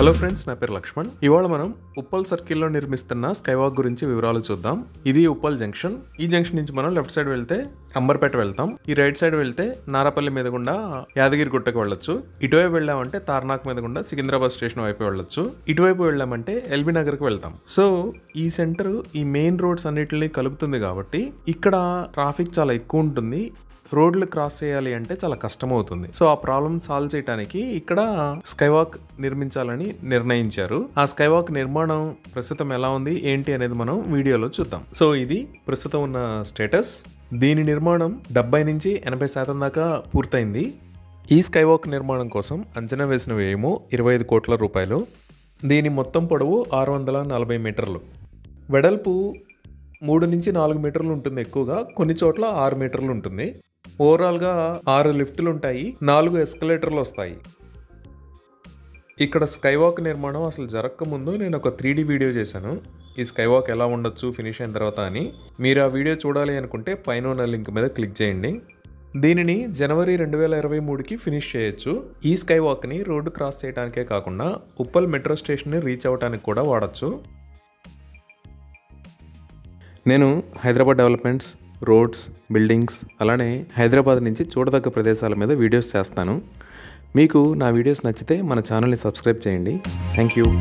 Hello friends, నా పేరు లక్ష్మణ్. ఇవాళ మనం ఉప్పల్ సర్కిల్లో నిర్మిస్తున్న స్కైవాక్ గురించి వివరాలు చూద్దాం. ఇది ఉప్పల్ జంక్షన్. ఈ జంక్షన్ నుంచి మనం లెఫ్ట్ సైడ్ వెళ్తే అంబర్పేట వెళ్తాం. ఈ రైట్ సైడ్ వెళ్తే నారాపల్లి మీద గుండా యాదగిరి గుట్టకు వెళ్ళొచ్చు. ఇటువైపు వెళ్ళామంటే తార్నాక్ మీద గుండా సికింద్రాబాద్ స్టేషన్ వైపు వెళ్ళొచ్చు. ఇటువైపు వెళ్ళామంటే ఎల్బీ నగర్కి వెళ్తాం. సో ఈ సెంటర్ ఈ మెయిన్ రోడ్స్ అన్నిటిని కలుపుతుంది కాబట్టి ఇక్కడ ట్రాఫిక్ చాలా ఎక్కువ ఉంటుంది. రోడ్లు క్రాస్ చేయాలి అంటే చాలా కష్టం అవుతుంది. సో ఆ ప్రాబ్లమ్ సాల్వ్ చేయడానికి ఇక్కడ స్కైవాక్ నిర్మించాలని నిర్ణయించారు. ఆ స్కైవాక్ నిర్మాణం ప్రస్తుతం ఎలా ఉంది ఏంటి అనేది మనం వీడియోలో చూద్దాం. సో ఇది ప్రస్తుతం ఉన్న స్టేటస్. దీని నిర్మాణం 70 నుంచి 80% దాకా పూర్తయింది. ఈ స్కైవాక్ నిర్మాణం కోసం అంచనా వేసిన వ్యయము 25 కోట్ల రూపాయలు. దీని మొత్తం పొడవు 640 మీటర్లు, వెడల్పు 3 నుంచి 4 మీటర్లు ఉంటుంది. ఎక్కువగా కొన్ని చోట్ల 6 మీటర్లు ఉంటుంది. ఓవరాల్గా 6 లిఫ్టులు ఉంటాయి, 4 ఎస్కలేటర్లు వస్తాయి. ఇక్కడ స్కైవాక్ నిర్మాణం అసలు జరగకముందు నేను ఒక 3D వీడియో చేశాను. ఈ స్కైవాక్ ఎలా ఉండొచ్చు ఫినిష్ అయిన తర్వాత అని. మీరు ఆ వీడియో చూడాలి అనుకుంటే పైన ఉన్న లింక్ మీద క్లిక్ చేయండి. దీనిని జనవరి 2023కి ఫినిష్ చేయొచ్చు. ఈ స్కైవాక్ని రోడ్డు క్రాస్ చేయడానికే కాకుండా ఉప్పల్ మెట్రో స్టేషన్ని రీచ్ అవ్వడానికి కూడా వాడచ్చు. నేను హైదరాబాద్ డెవలప్మెంట్స్, రోడ్స్, బిల్డింగ్స్, అలానే హైదరాబాద్ నుంచి చూడదగ్గ ప్రదేశాల మీద వీడియోస్ చేస్తాను. మీకు నా వీడియోస్ నచ్చితే మన ఛానల్ని సబ్స్క్రైబ్ చేయండి. Thank you.